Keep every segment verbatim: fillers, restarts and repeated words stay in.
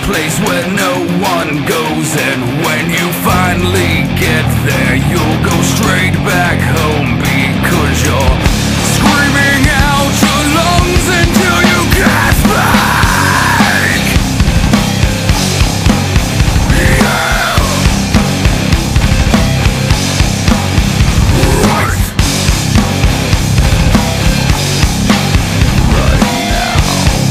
place where no one goes. And when you finally get there, you'll go straight back home, because you're screaming out your lungs until you gasp back. Yeah. Right. Right now.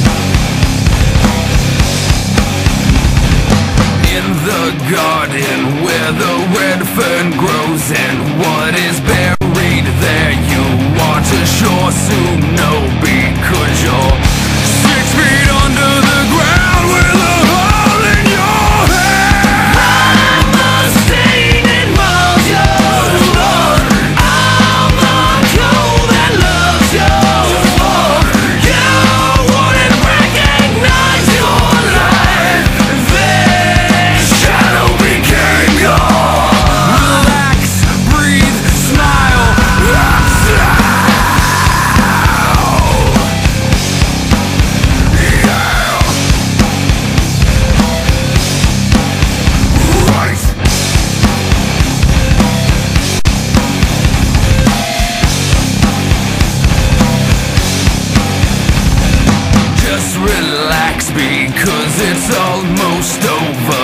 In the garden where the red fern grows, and what is buried there you want to sure soon know, because you're six feet under the ground with a hole in your head. I'm the stain in motion. I'm the cold that loves you. You wouldn't recognize your life. This shadow became yours. Relax, breathe, smile, exhale. Yeah. Right. Just relax, because it's almost over.